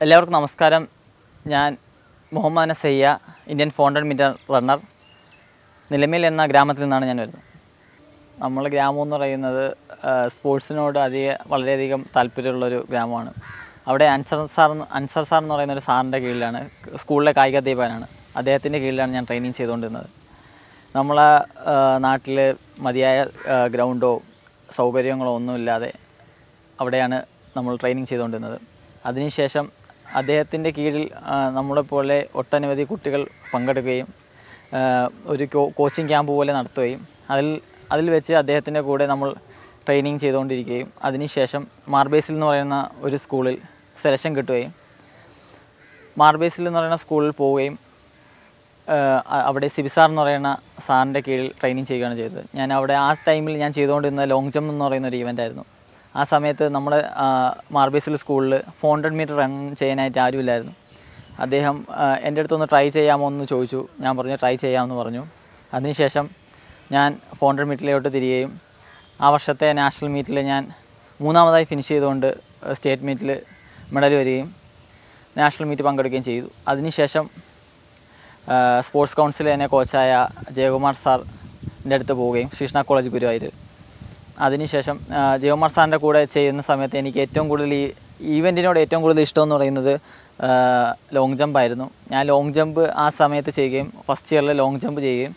എല്ലാവർക്കും നമസ്കാരം. ഞാൻ Muhammad Anas Yahiya, Indian 400 metre runner. Nilamel എന്ന ഗ്രാമത്തിൽ നിന്നാണ് ഞാൻ വരുന്നത്. നമ്മുടെ ഗ്രാമം എന്ന് പറയുന്നത് സ്പോർട്സിനോട് വളരെയധികം താല്പര്യമുള്ളൊരു ഗ്രാമമാണ്. അവിടെ അൻസർ സാർ എന്ന് പറയുന്ന ഒരു സാറിൻ്റെ കീഴിലാണ്, സ്കൂളിലെ കായിക അധ്യാപകനാണ്. അദ്ദേഹത്തിൻ്റെ കീഴിലാണ് ഞാൻ ട്രെയിനിങ് ചെയ്തുകൊണ്ടിരുന്നത്. നമ്മളെ നാട്ടിൽ മതിയായ ഗ്രൗണ്ടോ സൗകര്യങ്ങളോ ഒന്നുമില്ലാതെ അവിടെയാണ് നമ്മൾ ട്രെയിനിങ് ചെയ്തുകൊണ്ടിരുന്നത്. അതിനുശേഷം അദ്ദേഹത്തിൻ്റെ കീഴിൽ നമ്മളെപ്പോലെ ഒട്ടനവധി കുട്ടികൾ പങ്കെടുക്കുകയും ഒരു കോച്ചിങ് ക്യാമ്പ് പോലെ നടത്തുകയും അതിൽ വെച്ച് അദ്ദേഹത്തിൻ്റെ കൂടെ നമ്മൾ ട്രെയിനിങ് ചെയ്തുകൊണ്ടിരിക്കുകയും അതിനുശേഷം മാർബേസിൽ എന്ന് പറയുന്ന ഒരു സ്കൂളിൽ സെലക്ഷൻ കിട്ടുകയും മാർബേസിൽ എന്ന് പറയുന്ന സ്കൂളിൽ പോവുകയും അവിടെ സിബിസാർ എന്ന് പറയുന്ന സാറിൻ്റെ കീഴിൽ ട്രെയിനിങ് ചെയ്യുകയാണ് ചെയ്തത്. ഞാൻ അവിടെ ആ ടൈമിൽ ഞാൻ ചെയ്തുകൊണ്ടിരുന്ന ലോങ് ജമ്പ് എന്ന് പറയുന്ന ഒരു ഇവൻ്റ് ആയിരുന്നു. ആ സമയത്ത് നമ്മുടെ മാർബേസിൽ സ്കൂളിൽ 400 മീറ്റർ റൺ ചെയ്യാനായിട്ട് ആരുമില്ലായിരുന്നു. അദ്ദേഹം എൻ്റെ അടുത്തൊന്ന് ട്രൈ ചെയ്യാമോ എന്ന് ചോദിച്ചു. ഞാൻ പറഞ്ഞു ട്രൈ ചെയ്യാമെന്ന് പറഞ്ഞു. അതിനുശേഷം ഞാൻ 400 മീറ്ററിലോട്ട് തിരികെയും ആ വർഷത്തെ നാഷണൽ മീറ്റിൽ ഞാൻ മൂന്നാമതായി ഫിനിഷ് ചെയ്തുകൊണ്ട് സ്റ്റേറ്റ് മീറ്റിൽ മെഡൽ വരികയും നാഷണൽ മീറ്റ് പങ്കെടുക്കുകയും ചെയ്തു. അതിനുശേഷം സ്പോർട്സ് കൗൺസിൽ തന്നെ കോച്ചായ ജയകുമാർ സാറിൻ്റെ അടുത്ത് പോവുകയും കൃഷ്ണ കോളേജ് ഗുരുവായൂർ. അതിനുശേഷം ജയകുമാർ സാറിൻ്റെ കൂടെ ചെയ്യുന്ന സമയത്ത് എനിക്ക് ഏറ്റവും കൂടുതൽ ഈ ഈവെൻറ്റിനോട് ഏറ്റവും കൂടുതൽ ഇഷ്ടമെന്ന് പറയുന്നത് ലോങ് ജമ്പ് ആയിരുന്നു. ഞാൻ ലോങ് ജമ്പ് ആ സമയത്ത് ചെയ്യുകയും ഫസ്റ്റ് ഇയറിൽ ലോങ് ജമ്പ് ചെയ്യുകയും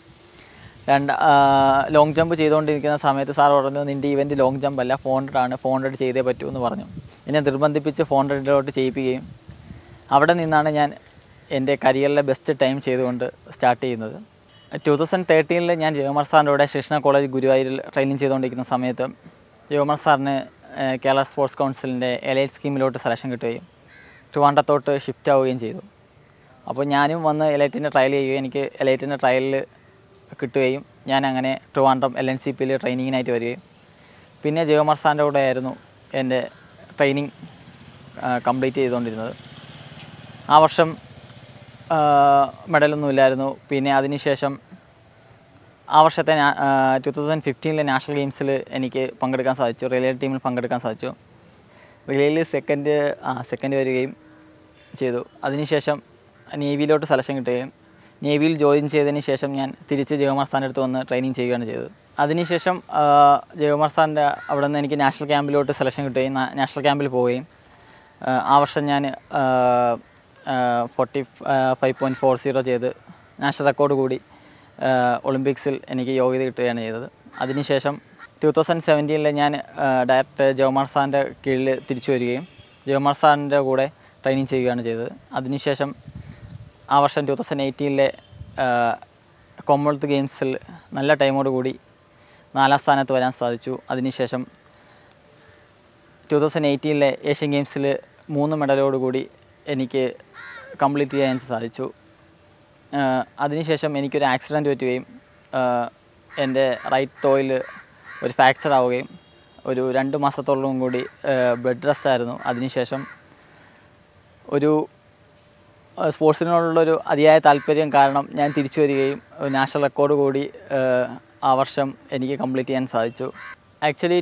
ലോങ് ജമ്പ് ചെയ്തുകൊണ്ടിരിക്കുന്ന സമയത്ത് സാർ പറഞ്ഞു, നിൻ്റെ ഇവൻറ്റ് ലോങ് ജമ്പ് അല്ല 400 ആണ്, 400 ചെയ്തേ പറ്റൂ എന്ന് പറഞ്ഞു. എന്നെ നിർബന്ധിപ്പിച്ച് 400 ചെയ്യിപ്പിക്കുകയും അവിടെ നിന്നാണ് ഞാൻ എൻ്റെ കരിയറിലെ ബെസ്റ്റ് ടൈം ചെയ്തുകൊണ്ട് സ്റ്റാർട്ട് ചെയ്യുന്നത്. 2013 ഞാൻ ജയകുമാർ സാറിൻ്റെ കൂടെ കൃഷ്ണ കോളേജ് ഗുരുവായൂരിൽ ട്രെയിനിങ് ചെയ്തുകൊണ്ടിരിക്കുന്ന സമയത്ത് ജയകുമാർ സാറിന് കേരള സ്പോർട്സ് കൗൺസിലിൻ്റെ എലൈറ്റ് സ്കീമിലോട്ട് സെലക്ഷൻ കിട്ടുകയും ട്രിവാൻഡ്രത്തോട്ട് ഷിഫ്റ്റ് ആവുകയും ചെയ്തു. അപ്പോൾ ഞാനും വന്ന് എലൈറ്റിൻ്റെ ട്രയൽ ചെയ്യുകയും എനിക്ക് എലൈറ്റിൻ്റെ ട്രയലിൽ കിട്ടുകയും ഞാൻ അങ്ങനെ ട്രിവാൻഡ്രം LNCPയിൽ ട്രെയിനിങ്ങിനായിട്ട് വരികയും പിന്നെ ജയകുമാർ സാറിൻ്റെ കൂടെ ആയിരുന്നു എൻ്റെ ട്രെയിനിങ് കംപ്ലീറ്റ് ചെയ്തുകൊണ്ടിരുന്നത്. ആ വർഷം മെഡലൊന്നുമില്ലായിരുന്നു. പിന്നെ അതിനുശേഷം ആ വർഷത്തെ 2015 നാഷണൽ ഗെയിംസിൽ എനിക്ക് പങ്കെടുക്കാൻ സാധിച്ചു. റിലേ ടീമിൽ പങ്കെടുക്കാൻ സാധിച്ചു. റിലേയിൽ സെക്കൻഡ് വരികയും ചെയ്തു. അതിനുശേഷം നേവിയിലോട്ട് സെലക്ഷൻ കിട്ടുകയും നേവിയിൽ ജോയിൻ ചെയ്തതിന് ശേഷം ഞാൻ തിരിച്ച് ജയകുമാർ സാറിൻ്റെ അടുത്ത് വന്ന് ട്രെയിനിങ് ചെയ്യുകയാണ് ചെയ്തത്. അതിനുശേഷം ജയകുമാർ സാറിൻ്റെ അവിടെ നിന്ന് എനിക്ക് നാഷണൽ ക്യാമ്പിലോട്ട് സെലക്ഷൻ കിട്ടുകയും നാഷണൽ ക്യാമ്പിൽ പോവുകയും ആ വർഷം ഞാൻ 45.40 ചെയ്ത് നാഷണൽ റെക്കോർഡ് കൂടി ഒളിമ്പിക്സിൽ എനിക്ക് യോഗ്യത കിട്ടുകയാണ് ചെയ്തത്. അതിനുശേഷം 2017 ഞാൻ ഡയറക്റ്റ് ജയകുമാർ സാറിൻ്റെ കീഴിൽ തിരിച്ചു വരികയും ജയകുമാർ സാറിൻ്റെ കൂടെ ട്രെയിനിങ് ചെയ്യുകയാണ് ചെയ്തത്. അതിനുശേഷം ആ വർഷം 2018 കോമൺവെൽത്ത് ഗെയിംസിൽ നല്ല ടൈമോട് കൂടി 4ാം സ്ഥാനത്ത് വരാൻ സാധിച്ചു. അതിനുശേഷം 2018 ഏഷ്യൻ ഗെയിംസിൽ 3 മെഡലോടുകൂടി എനിക്ക് കംപ്ലീറ്റ് ചെയ്യാൻ സാധിച്ചു. അതിനുശേഷം എനിക്കൊരു ആക്സിഡൻറ്റ് പറ്റുകയും എൻ്റെ റൈറ്റ് ടോയിൽ ഒരു ഫ്രാക്ചർ ആവുകയും ഒരു 2 മാസത്തോളം കൂടി ബെഡ് റെസ്റ്റ് ആയിരുന്നു. അതിനുശേഷം ഒരു സ്പോർട്സിനോടുള്ളൊരു അതിയായ താല്പര്യം കാരണം ഞാൻ തിരിച്ചു വരികയും നാഷണൽ റെക്കോർഡ് കൂടി ആ വർഷം എനിക്ക് കംപ്ലീറ്റ് ചെയ്യാൻ സാധിച്ചു. ആക്ച്വലി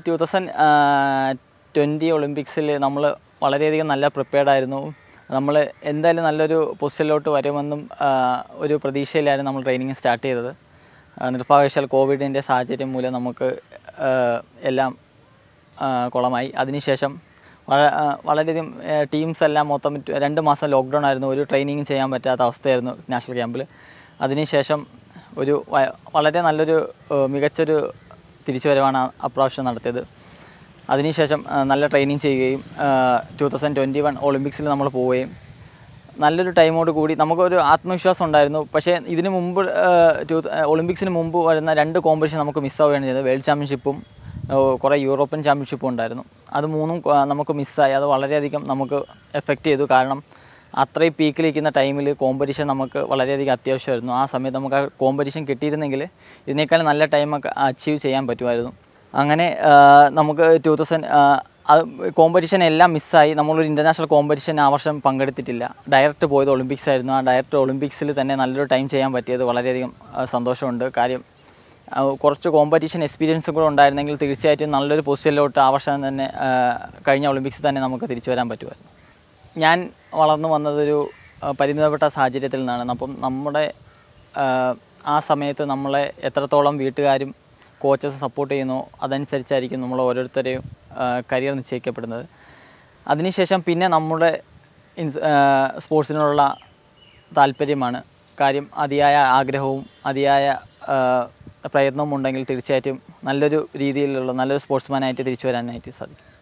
2020 ഒളിമ്പിക്സിൽ നമ്മൾ വളരെയധികം നല്ല പ്രിപ്പയർഡ് ആയിരുന്നു. നമ്മൾ എന്തായാലും നല്ലൊരു പൊസിഷനിലോട്ട് വരുമെന്നും ഒരു പ്രതീക്ഷയിലായിരുന്നു നമ്മൾ ട്രെയിനിങ് സ്റ്റാർട്ട് ചെയ്തത്. നിർഭാഗ്യവശാൽ കോവിഡിൻ്റെ സാഹചര്യം മൂലം നമുക്ക് എല്ലാം കുളമായി. അതിനുശേഷം വളരെയധികം ടീംസ് എല്ലാം മൊത്തം 2 മാസം ലോക്ക്ഡൗൺ ആയിരുന്നു. ഒരു ട്രെയിനിങ് ചെയ്യാൻ പറ്റാത്ത അവസ്ഥയായിരുന്നു നാഷണൽ ക്യാമ്പിൽ. അതിനുശേഷം വളരെ നല്ലൊരു മികച്ചൊരു തിരിച്ചുവരവാണ് അപ്രാവശ്യം നടത്തിയത്. അതിനുശേഷം നല്ല ട്രെയിനിങ് ചെയ്യുകയും 2021 ഒളിമ്പിക്സിൽ നമ്മൾ പോവുകയും നല്ലൊരു ടൈമോട് കൂടി നമുക്കൊരു ആത്മവിശ്വാസം ഉണ്ടായിരുന്നു. പക്ഷേ ഇതിന് മുമ്പ് ഒളിമ്പിക്സിന് മുമ്പ് വരുന്ന 2 കോമ്പറ്റീഷൻ നമുക്ക് മിസ്സാവുകയാണ് ചെയ്തത്. വേൾഡ് ചാമ്പ്യൻഷിപ്പും കുറേ യൂറോപ്യൻ ചാമ്പ്യൻഷിപ്പും ഉണ്ടായിരുന്നു. അത് 3ഉം നമുക്ക് മിസ്സായി. അത് വളരെയധികം നമുക്ക് എഫക്റ്റ് ചെയ്തു. കാരണം അത്രയും പീക്കിലിരിക്കുന്ന ടൈമിൽ കോമ്പറ്റീഷൻ നമുക്ക് വളരെയധികം അത്യാവശ്യമായിരുന്നു. ആ സമയത്ത് നമുക്ക് ആ കോമ്പറ്റീഷൻ കിട്ടിയിരുന്നെങ്കിൽ ഇതിനേക്കാൾ നല്ല ടൈമൊക്കെ അച്ചീവ് ചെയ്യാൻ പറ്റുമായിരുന്നു. അങ്ങനെ നമുക്ക് കോമ്പറ്റീഷൻ എല്ലാം മിസ്സായി. നമ്മളൊരു ഇൻ്റർനാഷണൽ കോമ്പറ്റീഷൻ ആ വർഷം പങ്കെടുത്തിട്ടില്ല. ഡയറക്റ്റ് പോയത് ഒളിമ്പിക്സ് ആയിരുന്നു. ആ ഡയറക്റ്റ് ഒളിമ്പിക്സിൽ തന്നെ നല്ലൊരു ടൈം ചെയ്യാൻ പറ്റിയത് വളരെയധികം സന്തോഷമുണ്ട്. കാര്യം കുറച്ച് കോമ്പറ്റീഷൻ എക്സ്പീരിയൻസും കൂടെ ഉണ്ടായിരുന്നെങ്കിൽ തീർച്ചയായിട്ടും നല്ലൊരു പൊസിഷനിലോട്ട് ആ വർഷം തന്നെ കഴിഞ്ഞ ഒളിമ്പിക്സിൽ തന്നെ നമുക്ക് തിരിച്ചു വരാൻ പറ്റുമായിരുന്നു. ഞാൻ വളർന്നു വന്നതൊരു പരിമിതപ്പെട്ട സാഹചര്യത്തിൽ നിന്നാണ്. അപ്പം നമ്മുടെ ആ സമയത്ത് നമ്മളെ എത്രത്തോളം വീട്ടുകാരും കോച്ചസ് സപ്പോർട്ട് ചെയ്യുന്നു അതനുസരിച്ചായിരിക്കും നമ്മൾ ഓരോരുത്തരെയും കരിയർ നിശ്ചയിക്കപ്പെടുന്നത്. അതിനുശേഷം പിന്നെ നമ്മുടെ സ്പോർട്സിനോടുള്ള താല്പര്യമാണ് കാര്യം. അതിയായ ആഗ്രഹവും അതിയായ പ്രയത്നവും ഉണ്ടെങ്കിൽ തീർച്ചയായിട്ടും നല്ലൊരു രീതിയിലുള്ള നല്ലൊരു സ്പോർട്സ്മാനായിട്ട് തിരിച്ചു വരാനായിട്ട് സാധിക്കും.